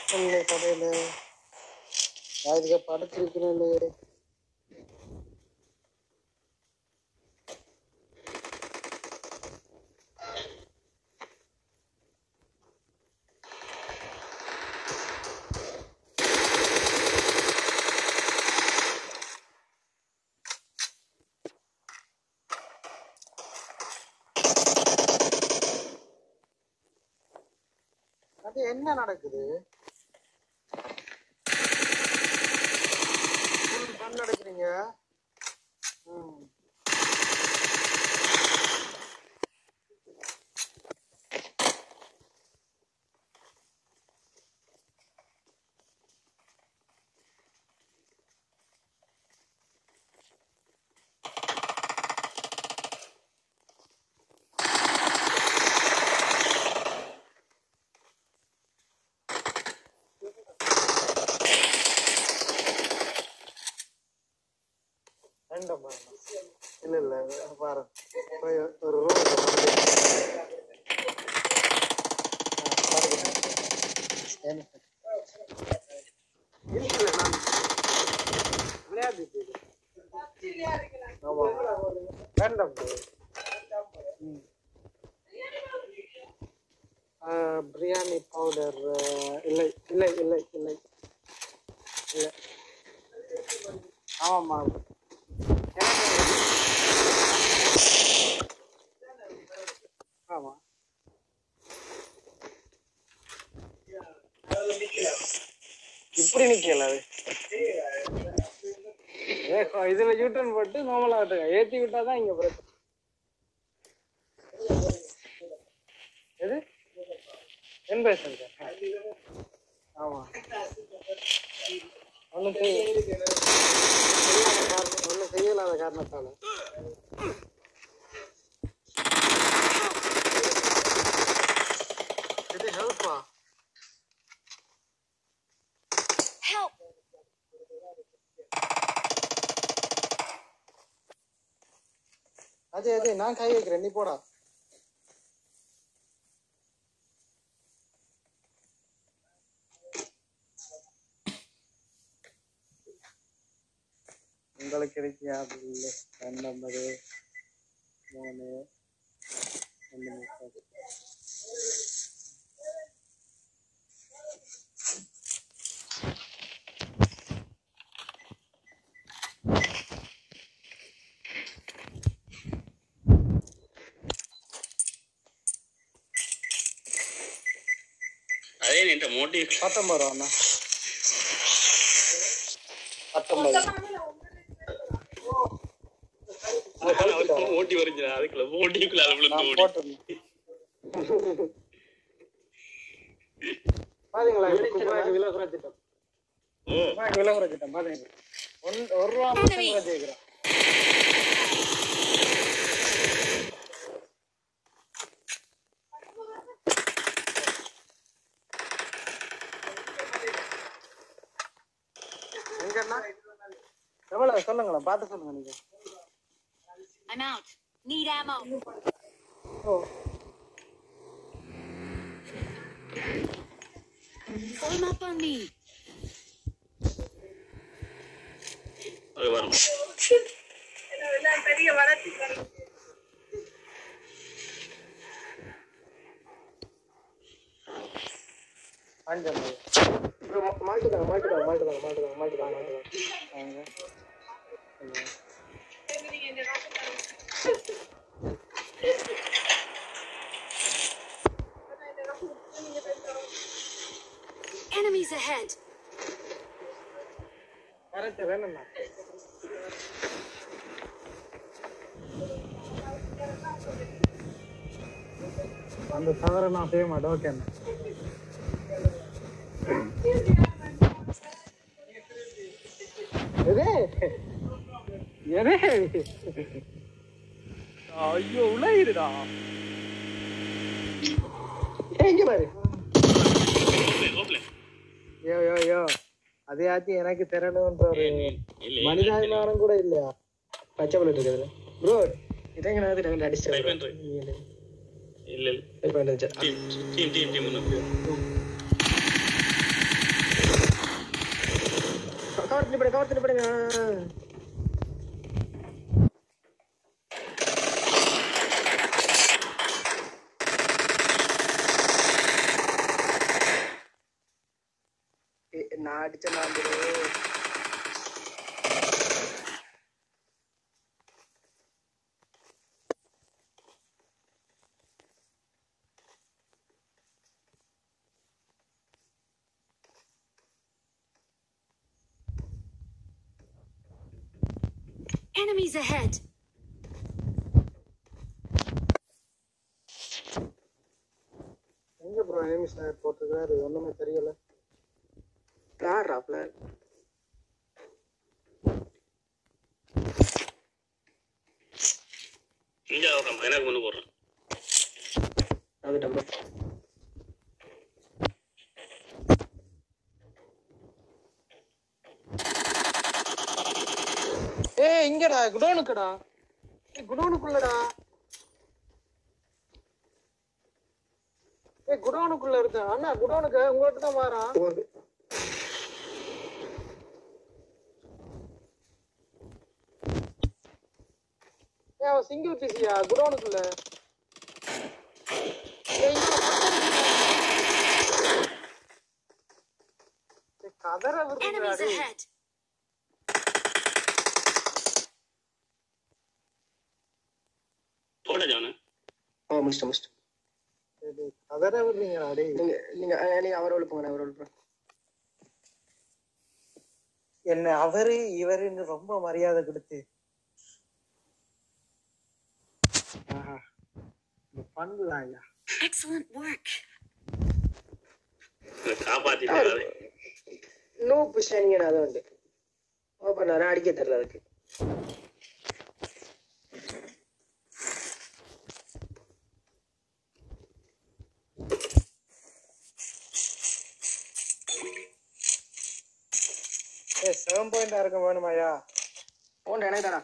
இல்லை கடையில் அதுக்கு படுத்திருக்கிறேன். அது என்ன நடக்குது? பண்ண நடக்குறீங்க. இல்ல இல்ல பாரு ஒரு வேண்டாம் பிரியாணி பவுடர் இல்லை இல்லை இல்லை இல்லை இல்லை ஆமாம்மா ஆமா இப்படி நிக்கல அது இதுல யூட்டர்ன் போட்டு நார்மலா விட்டுருங்க. ஏற்றி விட்டாதான் இங்க பிரச்சனை. எது 10%? ஆமா ஒன்றும் செய்யலாத காரணத்தால இது ஹெல்ப்பா அதே அதே நான் கை வைக்கிறேன், நீ போடா. உங்களுக்கு கிடைக்காது இல்லை 250 3 130. அதே நின்ற மோட்டி 19 ரூபா 19 ஓட்டி வருஞ்சா அதுக்குள்ள ஓட்டிக்குள்ள பாத்தீங்களா விலை குறைச்சிட்டோம். விலை குறைச்சிட்டோம் பாத்தீங்களா. 1 ரூபா மட்டும் குறைச்சிக்கிறோம். எங்கன்னா எவ்வளவு சொல்லுங்களேன், பார்த்து சொல்லுங்க நீங்க. I'm out. Need ammo. Oh. Form up on me. அது வரும். எல்லாம் பெரிய வளர்ச்சி. Enemies ahead. அந்த தவறை நான் செய்ய மாட்டேன். ஓகே ஐயோ உலகிடுடா எங்க பாரு. யோ யோ யோ அதையாச்சும் எனக்கு திறனுன்ற ஒரு மனிதாபிமானம் கூட இல்லையா? பச்சை பல்லட் இருக்குது ப்ரோ. இதங்க நான் அடிச்சேன். இல்ல இல்ல டீம் கவர் பண்ணி போடுங்க. நான் அடிச்ச நான் Enemies ahead. எங்க ப்ரோ எனிமி ஸ்னைப்பர் போட்டுருக்காரு ஒண்ணுமே தெரியல. பிளார் இங்க வரேன் எனக்கு கொண்டு போடுறேன். அது டம்பு. இங்கடா குடோனுக்குடா. குடோனுக்குள்ளடா. குடோனுக்குள்ள இருக்கு அண்ணா. குடோனுக்கு உங்கள்கிட்ட தான் வாரான். அவன் சிங்கிள் பிசியா குடோனுக்குள்ள. கதற Enemies ahead. போட ஜானு. முடிச்சிட்டு கதற விடுறீங்களா? நீங்க அவரோட போங்க. என்ன அவரு இவருன்னு ரொம்ப மரியாதை கொடுத்து பண்ணலாம் ஐயா. Excellent work. காப்பாத்திட்டாரு. நோ புஷனிங்க அது வந்து ஓபன் அடிக்க தெரியல அதுக்கு. ஏ 7 பாயிண்ட் இருக்க வேணுமாயா? போன் எனக்கு தானா?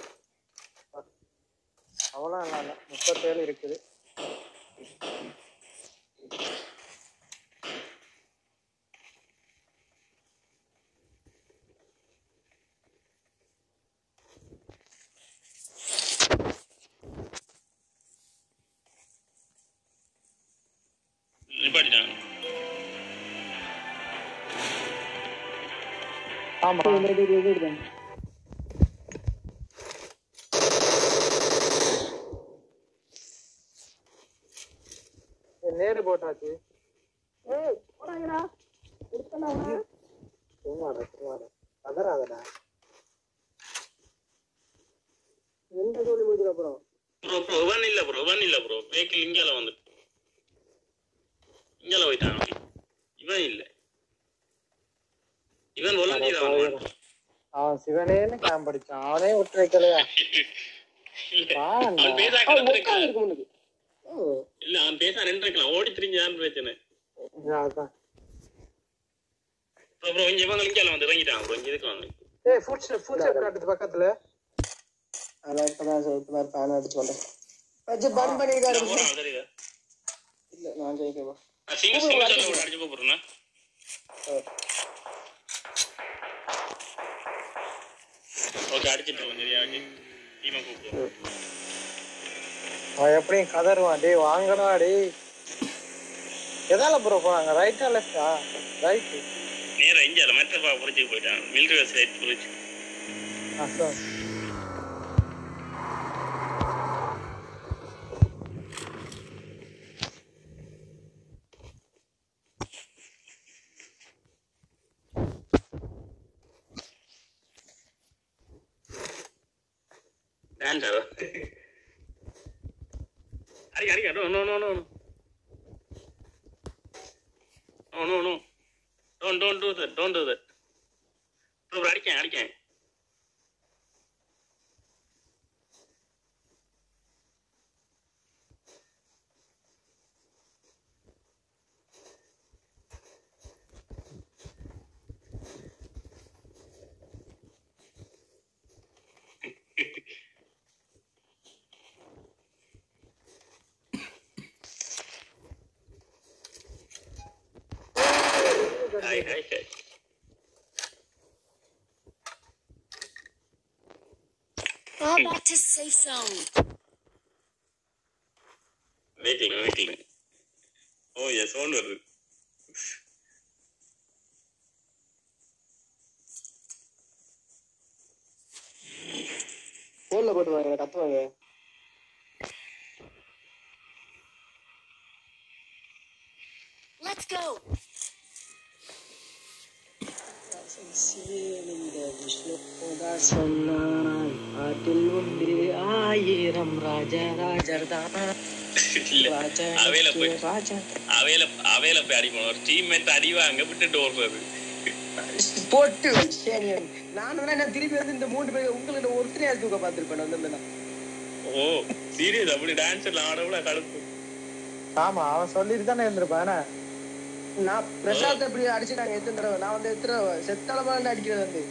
அவ்வளோ இல்லை 37 இருக்குது. ஆமா நேரு போட்டாச்சு. அதராதடா எந்த தோழி முடிக்கிற அப்புறம் இல்ல ப்ரோ வெஹிக்கிள் இங்கால வந்து இங்கால போயிட்டான். இவன் இல்ல இவன் அவன் சிவனேன்னு கேம் படிச்சான். அவனே விட்டு வைக்கலையா? அவன் பேச ரெண்டு இருக்கலாம். ஓடி திரிஞ்சான்னு பிரச்சனை. அப்புறம் இங்க இவங்க இங்கால வந்து இறங்கிட்டான். அப்புறம் இங்க இதுக்கு வாங்க. ஃபுட் ஸ்டெப் காட்டுது பக்கத்துல. அதான் இப்பதான் பேன் அடிச்சு வந்தேன். பன் பண்ணிருக்காரு. இல்ல நான் ஜெயிக்கவா? சிங்கிள் அடிச்சு போறேன்னா ஓகே அடிச்சிட்டோம். சரியா டீமை கூப்பிடுவோம். அவன் எப்படியும் கதருவான். டே வாங்கடா டே. எதால ப்ரோ போறாங்க? ரைட்டா லெஃப்டா? ரைட். நேரா இஞ்சால மெட்ரோ புரிஞ்சு போயிட்டான். மிலிட்டரி பஸ் ரைட் புரிஞ்சு. சார் டான்ஸ் ஆடோ. அடிக்க no no no no no no no don't do that. Bro அடிக்கேன். Hi. back to safe zone. Waiting ஓ எஸ் சவுண்ட் வருது. போன்ல போட்டு வாங்க கத்துவாங்க. Let's go. ஆட்டில் உண்டு 1000 ராஜராஜர்தான். அவையில போய் அடிக்கணும். ஒரு டீம்மேட் அடிவாங்க விட்டுட்டு ஓடுறது போட்டு நான் என்ன திருப்பி வந்து இந்த 3 பேர் உங்களுக்கு ஒருத்தரையா தூக்க பார்த்திருப்பேன் வந்து. ஓ சீரியஸ் அப்படி டான்ஸ் எல்லாம் ஆடவுல கடுப்பு. ஆமா அவன் சொல்லிட்டு தானே இருந்திருப்பான். நான் பிரசாத் அப்படி அடிச்சுட்டாங்க எத்தனை தடவை. நான் வந்து எத்தனை செத்தளமா அடிக்கிறது வந்து.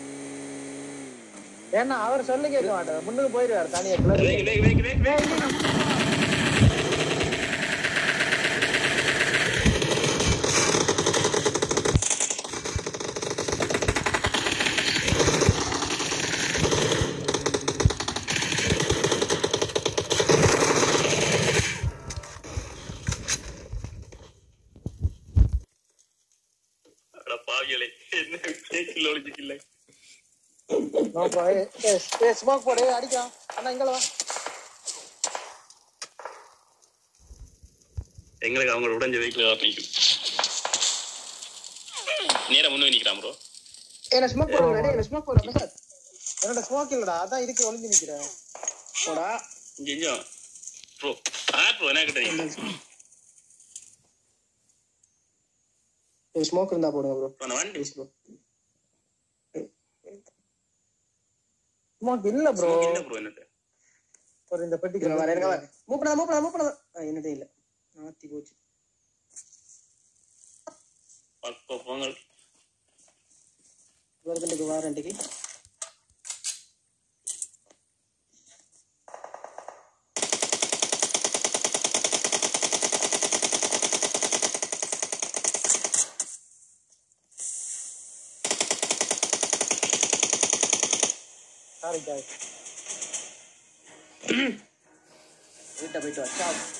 ஏன்னா அவர் சொல்லி கேட்க மாட்டார், முன்னுக்கு போயிடுவார் தனியா. பாவியலை என்ன கிலோஜிக்கல ஸ்மோக் போடு அடிக்கலாம். அண்ணா இங்க வா. எங்களுக்கு அவங்க உடஞ்ச வெஹிக்கிள் நிற்கும். நேரா முன்னே நிக்கிறான் ப்ரோ. என்ன ஸ்மோக் போடுறா? என்ன ஸ்மோக் போடுறா? பிரசாத் என்னோட ஸ்மோக் இல்லடா, அதான் இதுக்கு ஒளிஞ்சு நிக்கிறேன். போடா இங்க ப்ரோ. ப்ரோ என்ன கிட்ட ஸ்மோக் இருந்தா போடுங்க ப்ரோ. நான் வண்டி ப்ரோ ஸ்மோக் இல்ல ப்ரோ. இல்ல ப்ரோ என்னது ஒரு இந்த பெட்டிக்கு வர இருங்க. மூப்படா என்னதே இல்ல. நாத்தி போச்சு. பக்கோ போங்க. வரதுக்கு வாரண்டிக்கு சாரி गाइस. வீட்டை போயிட்டு வா.